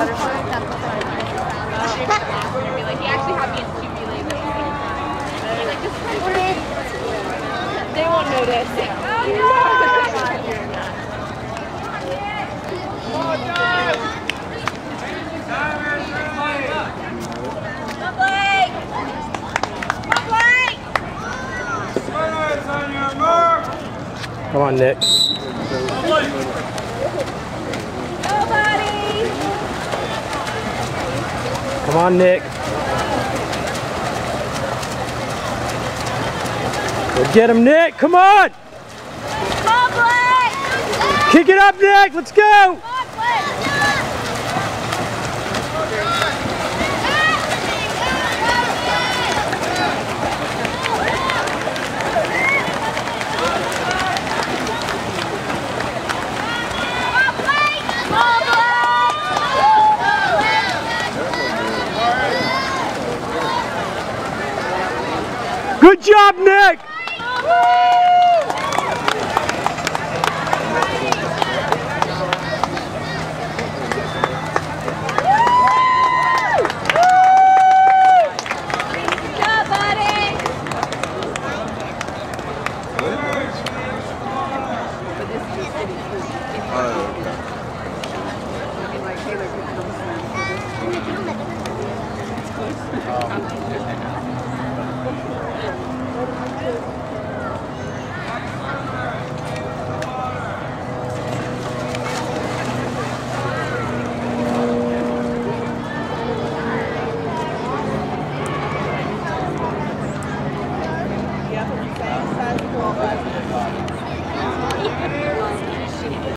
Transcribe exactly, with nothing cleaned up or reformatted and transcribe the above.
He actually had me in two relays. They won't notice. Come on, Nick. Nobody. Come on, Nick. Go get him, Nick. Come on. Come on, Blake. Kick it up, Nick. Let's go. Come on, Blake. Good job, Nick! Oh,